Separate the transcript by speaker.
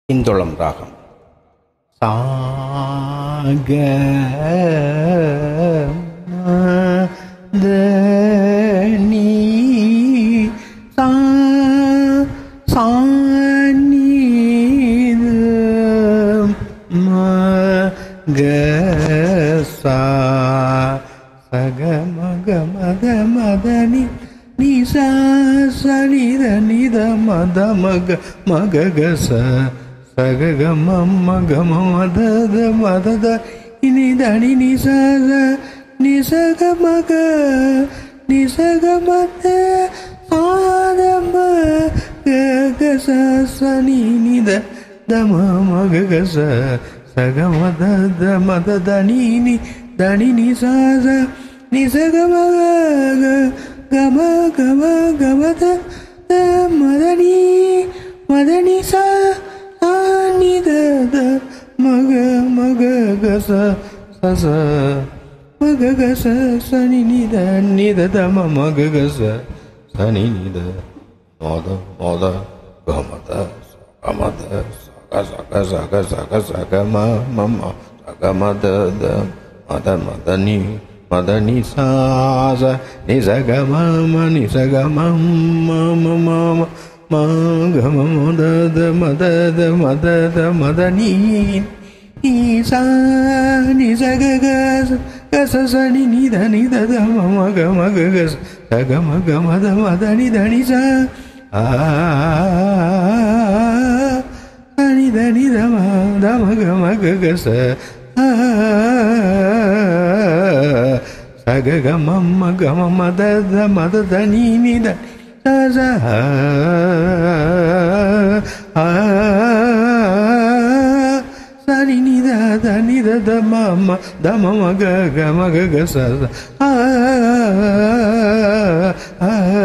Speaker 1: இந்தோளம் ராகம். சாக நீ சா மக சா சக மக மத மதனி நீ சா சரித நித மத மக மக கச சக மக மத மத இனி தனி நிசக நிசக மக நிசக மத ஆதம கச சனி நித தம மக கச சக மத மத தனி நி தனி நிசக நிசக மக கம கம கமத மதனி மதனி சா நித மக மக கச சச மக கச சனி நித நித தம மக கச சனி நித மோத மோத கமத கமத சக சக சக சக ம மம சக மத த மத மதனி மதனி சாச நிசக மம நிசக மம மம மக மத மத மத மதனி ஈசா நிசக கச சனி நித நித மக மக கச சக மக மத மதனி தனி சா சனி தனி தம மக மக கச சக கம கம மத மத தனி நித சனி நித தனித தம தம மக மக கச